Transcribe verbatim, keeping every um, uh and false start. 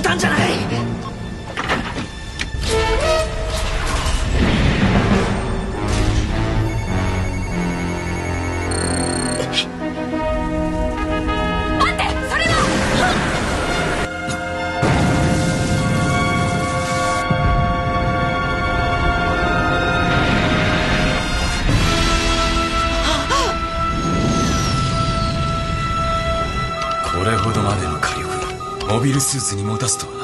たんじゃない。 これほどまでの火力モビルスーツに持たすとは。